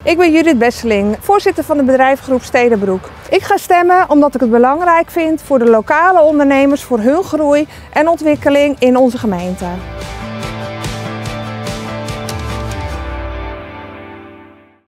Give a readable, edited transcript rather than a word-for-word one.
Ik ben Judith Besseling, voorzitter van de bedrijfsgroep Stedenbroek. Ik ga stemmen omdat ik het belangrijk vind voor de lokale ondernemers, voor hun groei en ontwikkeling in onze gemeente.